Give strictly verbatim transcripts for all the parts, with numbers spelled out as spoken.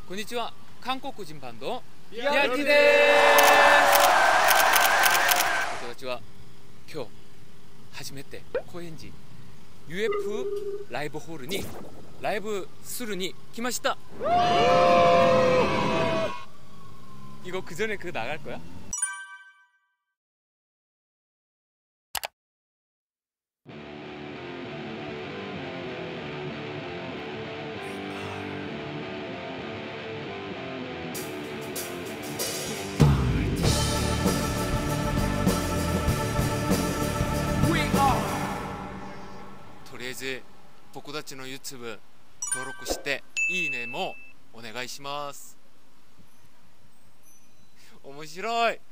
こんにちは、韓国人バンドビアルティです。僕たちは今日初めて高円寺 ユーエフ ライブホールにライブするに来ました。이거 그 전에 그 나갈 거야? We are. とりあえず僕たちの YouTube 登録していいねもお願いします。面白い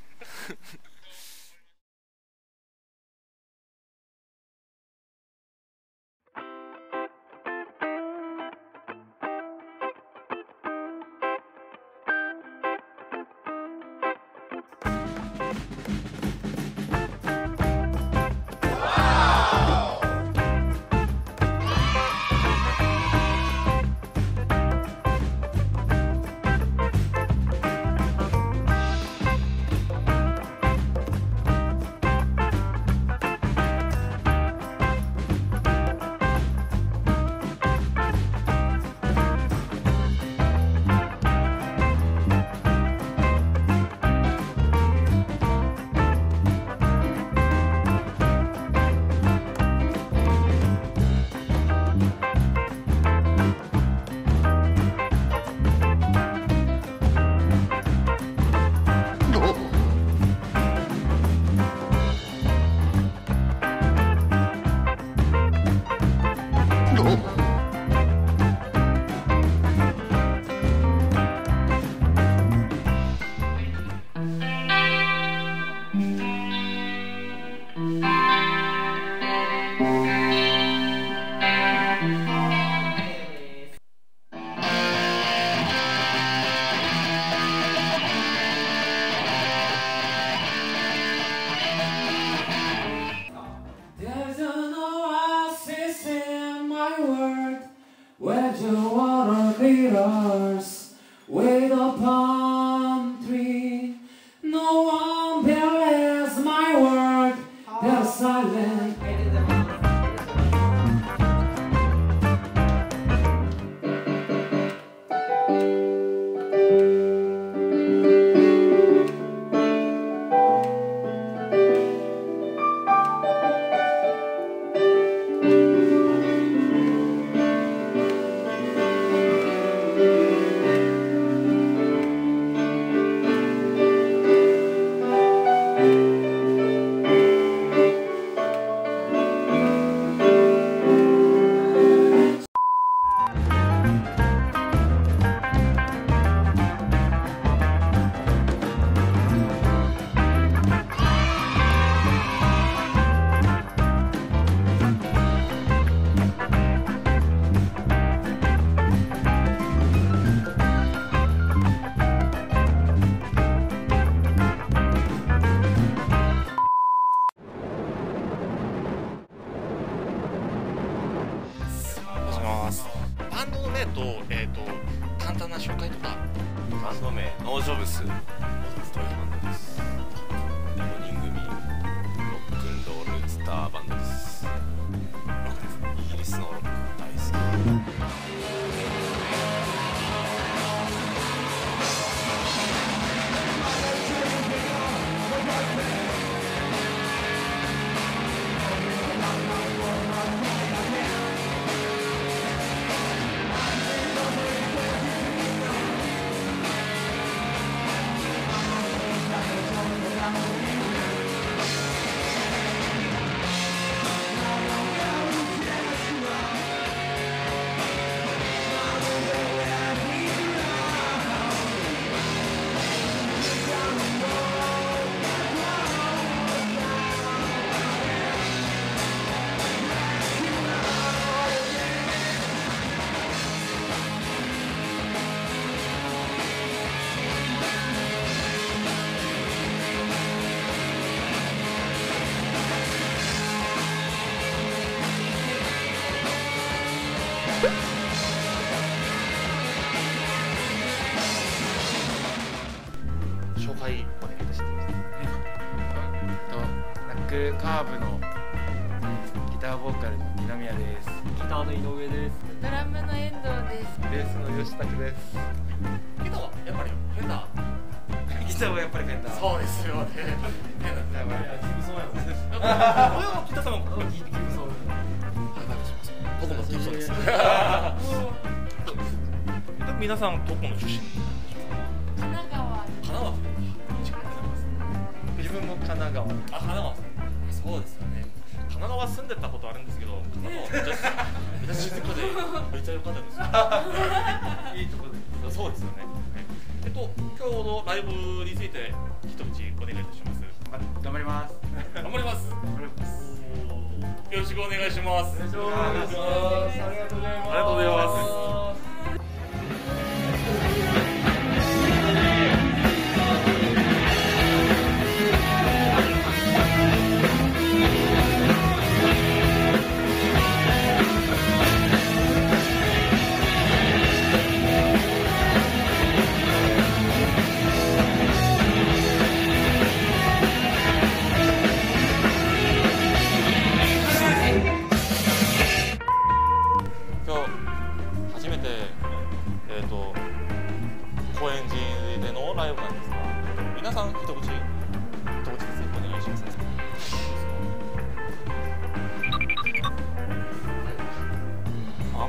Where the water leaders with a palm tree, no one believes my word. They're silent.バンドの名と、えーと、簡単な紹介とか。 バンド名、ノージョブスというバンドです。ごにん組、ロックンロールスターバンドです。ロックです。イギリスのロック大好き。 クカーブのギターボーカルの二宮です。 ギターの井上です。 ドラムの遠藤です。 ベースの吉武です。 ギターはやっぱりフェンダー。 ギターはやっぱりフェンダー。 そうですよね。フェンダー。 いや、ギブソンやもんね。 これは北さんもギブソン。 僕もギブソンです。皆さんどこの出身？ 神奈川。 神奈川。 自分も神奈川。 あ、神奈川。そうですよね。神奈川住んでたことあるんですけど、神奈川めっちゃめっちゃ静かでめっちゃ良かったですよ。 いいところで。 そうですよね。えっと今日のライブについて一口お願いいたします。 頑張ります。 頑張ります。 頑張ります。 よろしくお願いします。 お願いします。ありがとうございます。 ありがとうございます。高円寺でのライブなんですが、皆さん一口一口ずつお願いします。あ？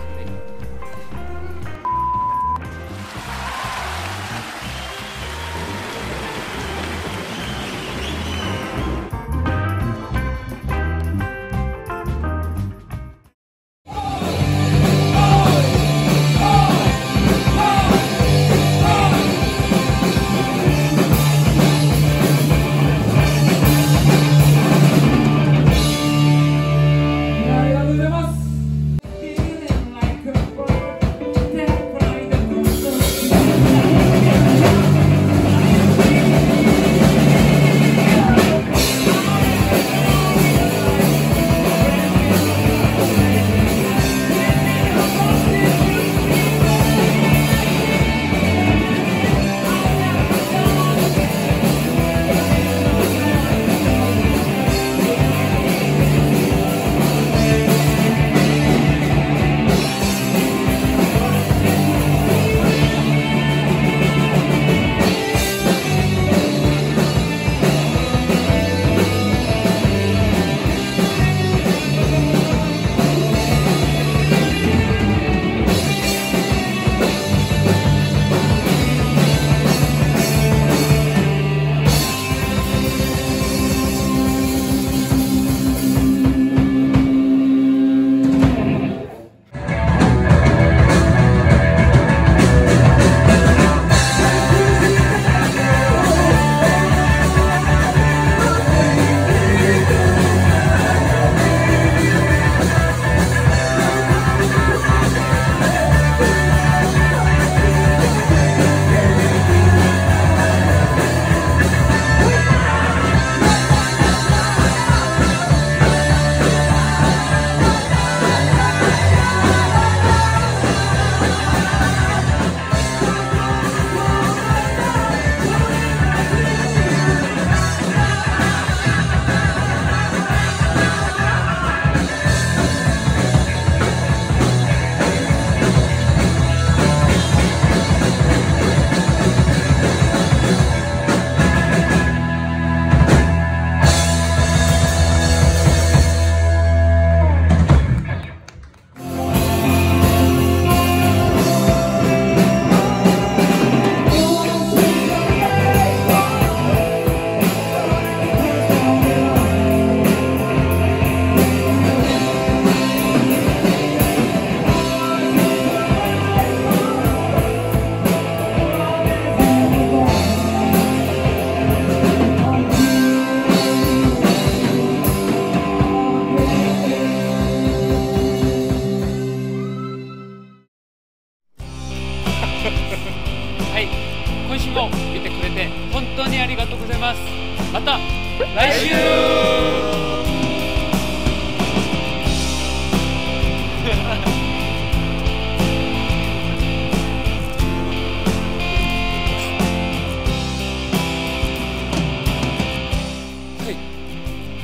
はい、今週も見てくれて本当にありがとうございます。また来週はい、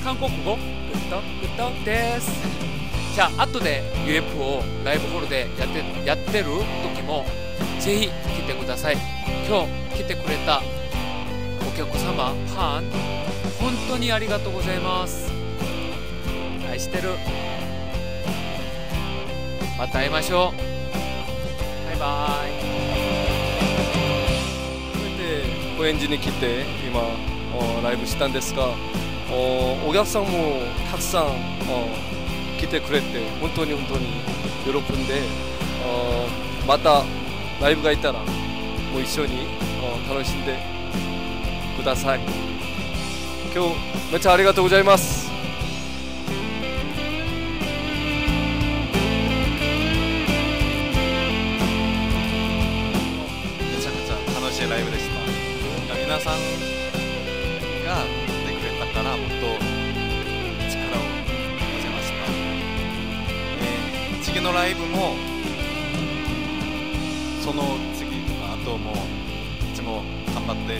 韓国語グッドグッドです。じゃあ後で ユーエフオー ライブホールでやってやってる時もぜひ来てください。今日来てくれたお客様ファン本当にありがとうございます。愛してる。また会いましょう。バイバイ。 初めて高円寺に来て今ライブしたんですが、お客さんもたくさん来てくれて本当に本当に喜んで、またライブがいたらもう一緒に楽しんでください。今日めっちゃありがとうございます。 めちゃくちゃ楽しいライブでした。皆さんが来てくれたからもっと力を持ちました。えー、次のライブもその次とかあともいつも頑張って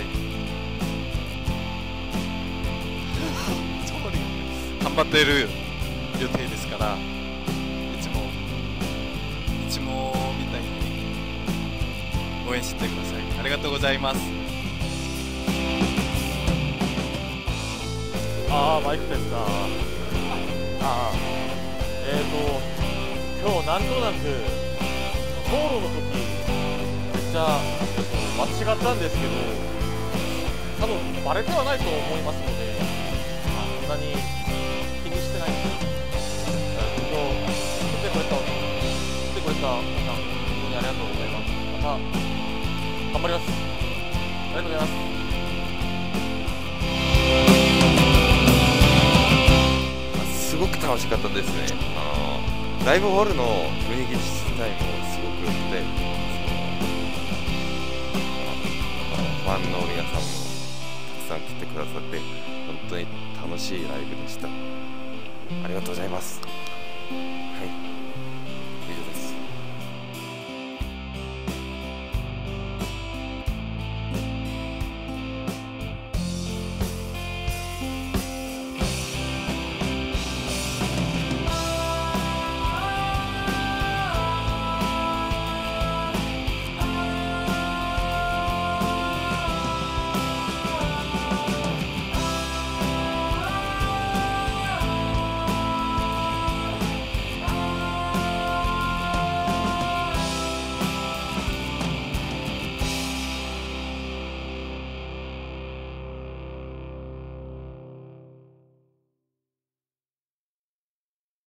頑張っている予定ですから、いつもいつもみたいに応援してください。ありがとうございます。 ああ、マイクですか。ああ、えーと今日なんとなく道路の時めっちゃ間違ったんですけど、多分バレてはないと思いますので、まあ、そんなに気にしてないんですけど、えー、今日来てくれた来てくれた皆さん本当にありがとうございます。また頑張ります。ありがとうございます。 すごく楽しかったですね。あのライブホールの雰囲気自体もすごく良くて、ファンの皆さんもたくさん来てくださって本当に楽しいライブでした。ありがとうございます。はい。